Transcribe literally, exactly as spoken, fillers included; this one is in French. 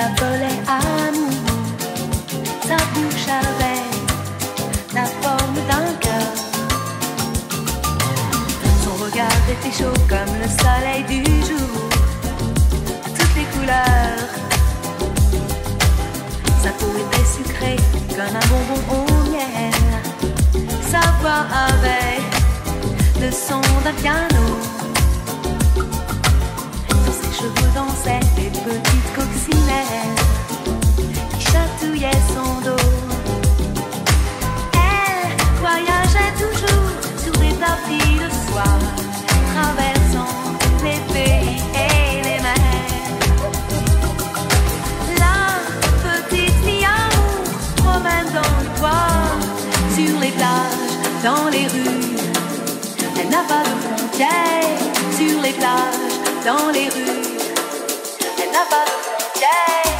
s'appelait amour. Sa bouche avait la forme d'un cœur. Son regard était chaud comme le soleil du jour. Toutes les couleurs. Sa peau était sucrée comme un bonbon au miel. Sa voix avait le son d'un piano. Sur ses cheveux dansaient des petites coccinelles qui chatouillaient son dos. Elle voyageait toujours sur des tapis de soie, traversant les pays et les mers. La petite fille amour promène dans le bois, sur les plages, dans les rues. Elle n'a pas de frontières, sur les plages, dans les rues. Elle n'a pas de frontières.